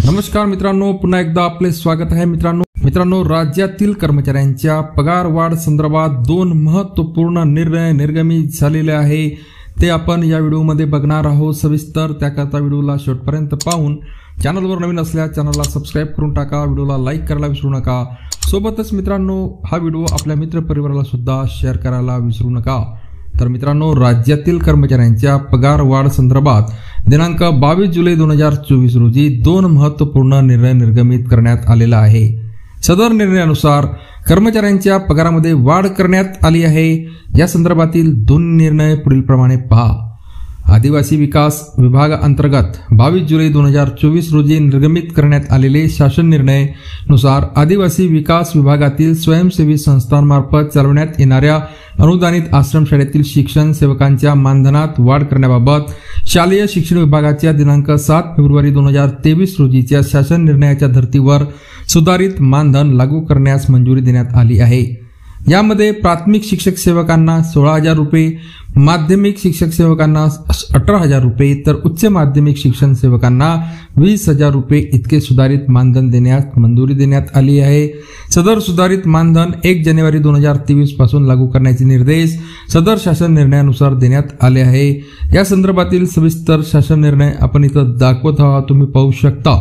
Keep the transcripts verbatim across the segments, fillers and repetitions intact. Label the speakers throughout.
Speaker 1: नमस्कार मित्रांनो, पुन्हा एकदा आपले स्वागत आहे। मित्रांनो मित्रांनो राज्यातील कर्मचाऱ्यांच्या पगार वाढ संदर्भात दोन महत्त्वपूर्ण निर्णय निर्गमित झालेले आहे, ते आपण या व्हिडिओमध्ये बघणार आहोत सविस्तर। त्याकरता व्हिडिओला शेवटपर्यंत पाहून चॅनलवर नवीन असल्यास चॅनलला सबस्क्राइब करून टाका, व्हिडिओला लाईक करायला विसरू नका। सोबतच मित्रांनो हा व्हिडिओ आपल्या मित्रपरिवाराला सुद्धा शेअर करायला विसरू नका। तर मित्रांनो राज्यातील कर्मचाऱ्यांच्या पगार वाढ संदर्भात दिनांक बावीस जुलै दोन हजार चोवीस रोजी दोन महत्त्वपूर्ण निर्णय निर्गमित करण्यात आलेला आहे। सदर निर्णयानुसार कर्मचाऱ्यांच्या पगारामध्ये वाढ करण्यात आली आहे। या संदर्भातील दोन निर्णय पुढील प्रमाणे पहा। आदिवासी विकास विभागाअंतर्गत बावीस जुलै दोन हजार चोवीस रोजी निर्गमित करण्यात आलेले शासन निर्णय नुसार आदिवासी विकास विभागातील स्वयंसेवी संस्थांमार्फत चालवण्यात येणाऱ्या अनुदानित आश्रमशाळेतील शिक्षण सेवकांच्या मानधनात वाढ करण्याबाबत शालेय शिक्षण विभागाच्या दिनांक सात फेब्रुवारी दोन हजार तेवीस रोजीच्या शासन निर्णयाच्या धर्तीवर सुधारित मानधन लागू करण्यास मंजुरी देण्यात आली आहे। यामध्ये प्राथमिक शिक्षक सेवकांना सोळा हजार रुपये, माध्यमिक शिक्षक सेवकांना अठरा हजार रुपये तर उच्च माध्यमिक शिक्षण सेवकांना वीस हजार रुपये इतके सुधारित मानधन देण्यास मंजुरी देण्यात आली आहे। सदर सुधारित मानधन एक जानेवारी दोन हजार तेवीस पासून लागू करण्याचे निर्देश सदर शासन निर्णयानुसार देण्यात आले आहे। या संदर्भातील सविस्तर शासन निर्णय आपण इथं दाखवत आहोत, तुम्ही पाहू शकता।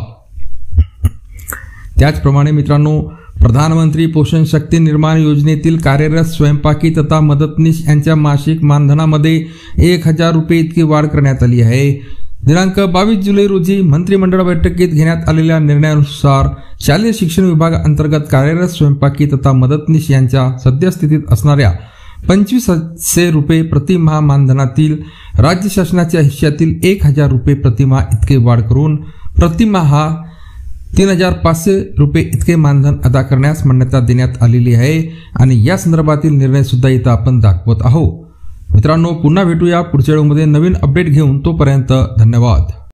Speaker 1: त्याचप्रमाणे मित्रांनो प्रधानमंत्री पोषण शक्ती निर्माण योजनेतील कार्यरत स्वयंपाकी तथा मदतनीस यांच्या मासिक मानधनामध्ये एक हजार रुपये इतकी वाढ करण्यात आली आहे। दिनांक बावीस जुलै रोजी मंत्रिमंडळ बैठकीत घेण्यात आलेल्या निर्णयानुसार शालेय शिक्षण विभागाअंतर्गत कार्यरत स्वयंपाकी तथा मदतनीस यांच्या सद्यस्थितीत असणाऱ्या पंचवीसशे रुपये प्रतिमाह मानधनातील राज्य शासनाच्या हिश्श्यातील एक हजार रुपये प्रतिमाह इतके वाढ करून प्रतिमाह तीन हजार पाचशे रुपये इतके मानधन अदा करण्यास मान्यता देण्यात आलेली आहे आणि या संदर्भातील निर्णय सुद्धा इथं आपण दाखवत आहोत। मित्रांनो पुन्हा भेटूया पुढच्या व्हिडिओमध्ये नवीन अपडेट घेऊन, तोपर्यंत धन्यवाद।